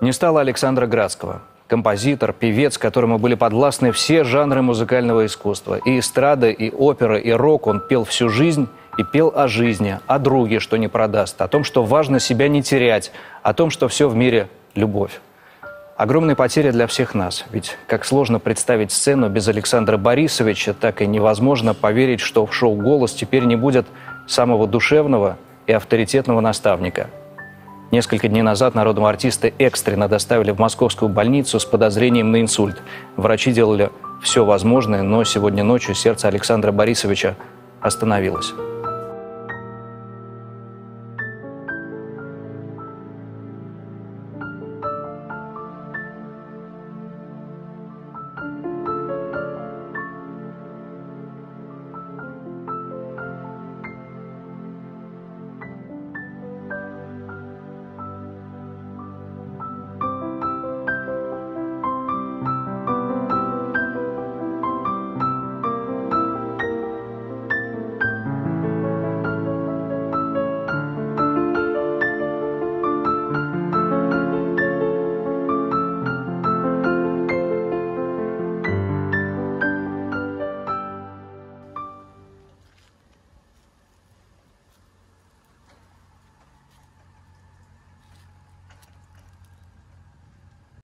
Не стало Александра Градского. Композитор, певец, которому были подвластны все жанры музыкального искусства. И эстрада, и опера, и рок. Он пел всю жизнь и пел о жизни, о друге, что не продаст, о том, что важно себя не терять, о том, что все в мире – любовь. Огромная потеря для всех нас. Ведь как сложно представить сцену без Александра Борисовича, так и невозможно поверить, что в шоу «Голос» теперь не будет самого душевного и авторитетного наставника. Несколько дней назад народного артиста экстренно доставили в московскую больницу с подозрением на инсульт. Врачи делали все возможное, но сегодня ночью сердце Александра Борисовича остановилось.